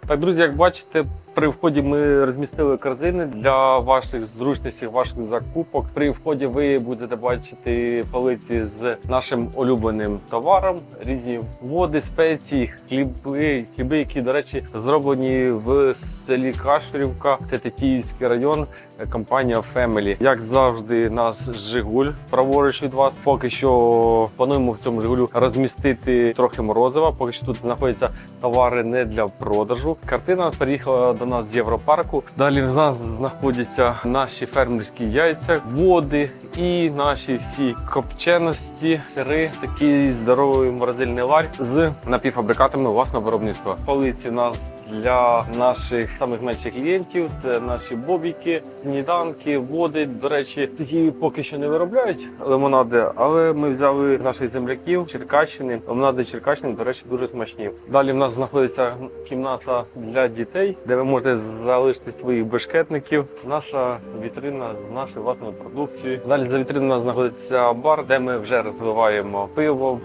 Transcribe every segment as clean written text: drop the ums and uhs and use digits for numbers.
Так, друзі, як бачите, при вході ми розмістили корзини для ваших зручностей, ваших закупок. При вході ви будете бачити полиці з нашим улюбленим товаром, різні води, спеції, хліби, які, до речі, зроблені в селі Каширівка, це Тетіївський район, компанія Family. Як завжди, наш Жигуль праворуч від вас. Поки що плануємо в цьому Жигулю розмістити трохи морозива, поки що тут знаходяться товари не для продажу. Картина переїхала до нас з Європарку. Далі в нас знаходяться наші фермерські яйця, води і наші всі копченості, сири, такий здоровий морозильний ларь з напівфабрикатами власного виробництва. Полиці у нас для наших самих менших клієнтів, це наші бобіки, сніданки, води. До речі, ті поки що не виробляють лимонади, але ми взяли наших земляків Черкащини. Лимонади Черкащини, до речі, дуже смачні. Далі в нас знаходиться кімната для дітей, де ви можете залишити своїх бешкетників. Наша вітрина з нашою власною продукцією. Далі за вітриною у нас знаходиться бар, де ми вже розвиваємо пиво,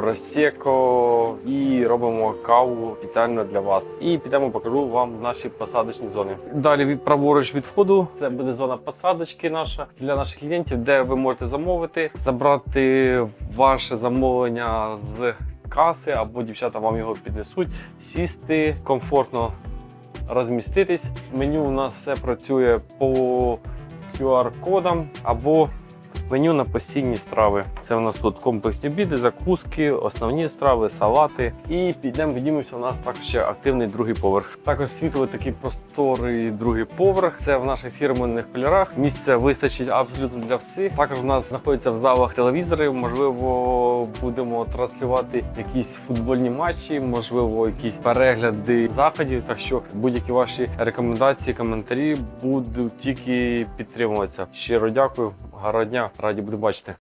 просеко і робимо каву спеціально для вас. І підемо покажу вам наші посадочні зони. Далі праворуч від входу це буде зона посадочки наша для наших клієнтів, де ви можете замовити, забрати ваше замовлення з каси, або дівчата вам його піднесуть, сісти, комфортно розміститись. Меню у нас все працює по QR-кодам або меню на постійні страви. Це у нас тут комплексні обіди, закуски, основні страви, салати. І піднімемося, у нас також ще активний другий поверх. Також світловий такий просторий другий поверх. Це в наших фірменних кольорах. Місця вистачить абсолютно для всіх. Також у нас знаходяться в залах телевізори. Можливо, будемо транслювати якісь футбольні матчі, можливо, якісь перегляди заходів. Так що будь-які ваші рекомендації, коментарі будуть тільки підтримуватися. Щиро дякую. Гарного дня, раді буду бачити.